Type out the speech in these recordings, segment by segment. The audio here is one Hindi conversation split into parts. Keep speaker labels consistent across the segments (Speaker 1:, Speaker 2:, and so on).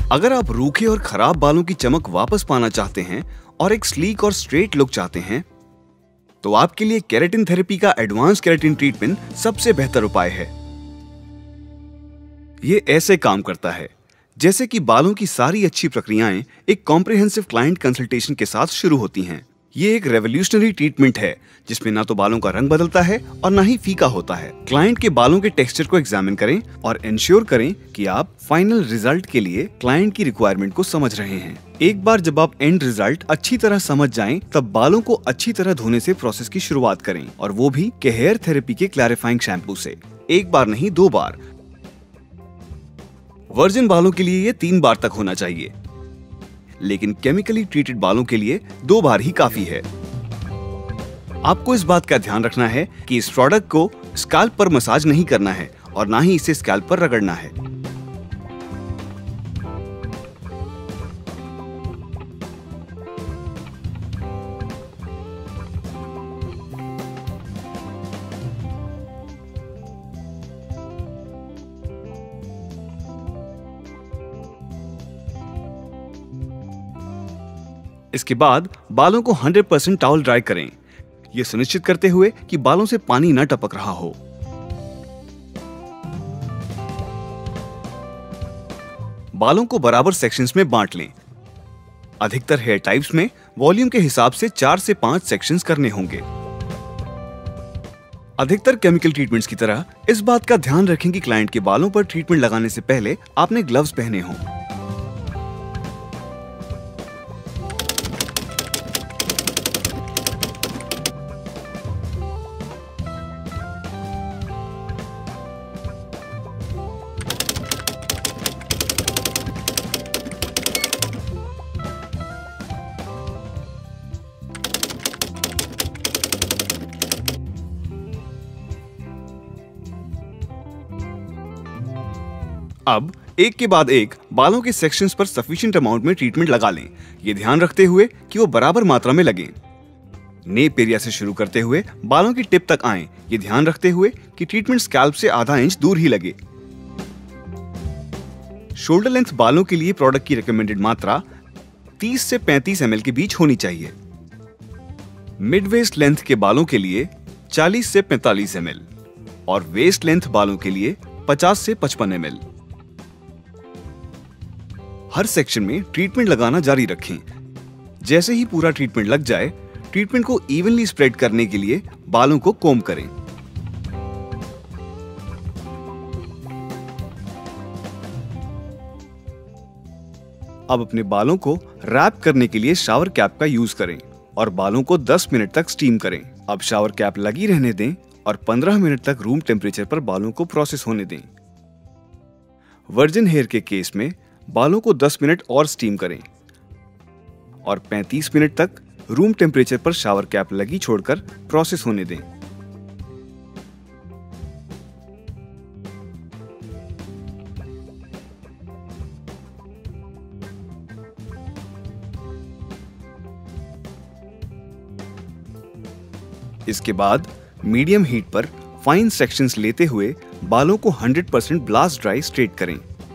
Speaker 1: अगर आप रूखे और खराब बालों की चमक वापस पाना चाहते हैं और एक स्लीक और स्ट्रेट लुक चाहते हैं, तो आपके लिए केराटिन थेरेपी का एडवांस केराटिन ट्रीटमेंट सबसे बेहतर उपाय है। ये ऐसे काम करता है जैसे कि बालों की सारी अच्छी प्रक्रियाएं एक कॉम्प्रिहेंसिव क्लाइंट कंसल्टेशन के साथ शुरू होती हैं। ये एक रेवोल्यूशनरी ट्रीटमेंट है जिसमें ना तो बालों का रंग बदलता है और ना ही फीका होता है। क्लाइंट के बालों के टेक्सचर को एग्जामिन करें और इंश्योर करें कि आप फाइनल रिजल्ट के लिए क्लाइंट की रिक्वायरमेंट को समझ रहे हैं। एक बार जब आप एंड रिजल्ट अच्छी तरह समझ जाएं, तब बालों को अच्छी तरह धोने से प्रोसेस की शुरुआत करें, और वो भी के हेयर थेरेपी के क्लैरिफाइंग शैम्पू से। एक बार नहीं, 2 बार। वर्जिन बालों के लिए ये 3 बार तक होना चाहिए, लेकिन केमिकली ट्रीटेड बालों के लिए 2 बार ही काफी है। आपको इस बात का ध्यान रखना है कि इस प्रोडक्ट को स्कैल्प पर मसाज नहीं करना है और ना ही इसे स्कैल्प पर रगड़ना है। इसके बाद बालों को 100% टॉवल ड्राई करें, यह सुनिश्चित करते हुए कि बालों से पानी न टपक रहा हो। बालों को बराबर सेक्शंस में बांट लें। अधिकतर हेयर टाइप्स में वॉल्यूम के हिसाब से 4 से 5 सेक्शंस करने होंगे। अधिकतर केमिकल ट्रीटमेंट्स की तरह इस बात का ध्यान रखें कि क्लाइंट के बालों पर ट्रीटमेंट लगाने से पहले आपने ग्लव्स पहने हों। अब एक के बाद एक बालों के सेक्शंस पर सफिशिएंट अमाउंट में ट्रीटमेंट लगा लें, ये ध्यान रखते हुए कि वो बराबर मात्रा में लगे। नेप एरिया से शुरू करते हुए बालों की टिप तक आएं, ये ध्यान रखते हुए कि ट्रीटमेंट स्कैल्प से आधा इंच दूर ही लगे। शोल्डर लेंथ बालों के लिए प्रोडक्ट की रिकमेंडेड मात्रा 30 से 35 ml के बीच होनी चाहिए। मिड वेस्ट लेंथ के बालों के लिए 40 से 45 ml और वेस्ट लेंथ बालों के लिए 50 से 55 ml। हर सेक्शन में ट्रीटमेंट लगाना जारी रखें। जैसे ही पूरा ट्रीटमेंट लग जाए, ट्रीटमेंट को इवनली स्प्रेड करने के लिए बालों को कोम्ब करें। अब अपने बालों को रैप करने के लिए शावर कैप का यूज करें और बालों को 10 मिनट तक स्टीम करें। अब शावर कैप लगी रहने दें और 15 मिनट तक रूम टेम्परेचर पर बालों को प्रोसेस होने दें। वर्जिन हेयर के केस में बालों को 10 मिनट और स्टीम करें और 35 मिनट तक रूम टेम्परेचर पर शावर कैप लगी छोड़कर प्रोसेस होने दें। इसके बाद मीडियम हीट पर फाइन सेक्शंस लेते हुए बालों को 100% ब्लास्ट ड्राई स्ट्रेट करें।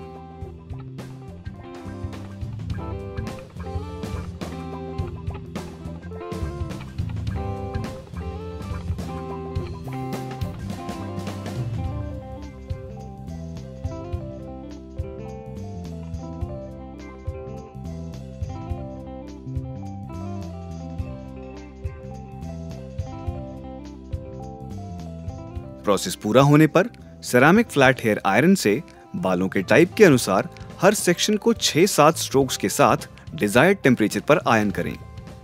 Speaker 1: प्रोसेस पूरा होने पर सेरामिक फ्लैट हेयर आयरन से बालों के टाइप के अनुसार हर सेक्शन को 6-7 स्ट्रोक्स के साथ डिजायर्ड टेम्परेचर पर आयन करें।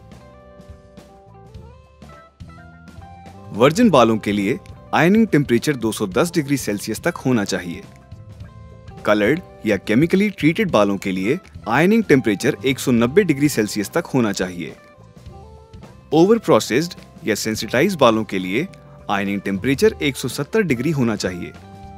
Speaker 1: वर्जिन बालों के लिए आयनिंग टेम्परेचर 210 डिग्री सेल्सियस तक होना चाहिए। कलर्ड या केमिकली ट्रीटेड बालों के लिए आयनिंग टेम्परेचर 190 डिग्री सेल्सियस तक होना चाहिए। ओवर प्रोसेस्ड या सेंसिटाइज बालों के लिए आयनिंग टेम्परेचर 170 डिग्री होना चाहिए।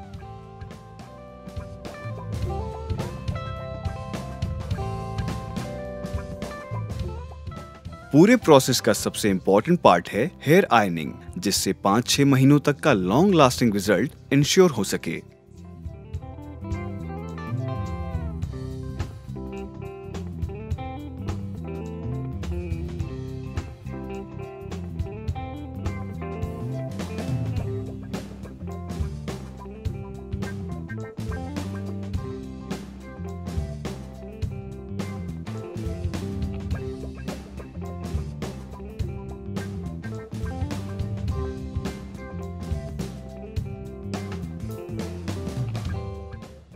Speaker 1: पूरे प्रोसेस का सबसे इंपॉर्टेंट पार्ट है हेयर आयनिंग, जिससे 5-6 महीनों तक का लॉन्ग लास्टिंग रिजल्ट इंश्योर हो सके।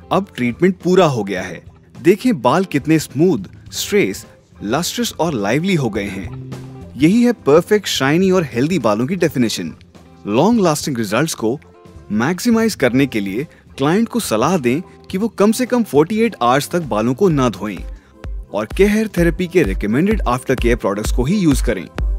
Speaker 1: अब ट्रीटमेंट पूरा हो गया है। देखें बाल कितने स्मूथ, स्ट्रेस, लस्ट्रस और लाइवली हो गए हैं। यही है परफेक्ट शाइनी और हेल्दी बालों की डेफिनेशन। लॉन्ग लास्टिंग रिजल्ट्स को मैक्सिमाइज करने के लिए क्लाइंट को सलाह दें कि वो कम से कम 48 आवर्स तक बालों को ना धोएं और के हेयर थेरेपी के रिकमेंडेड आफ्टर केयर प्रोडक्ट्स को ही यूज करें।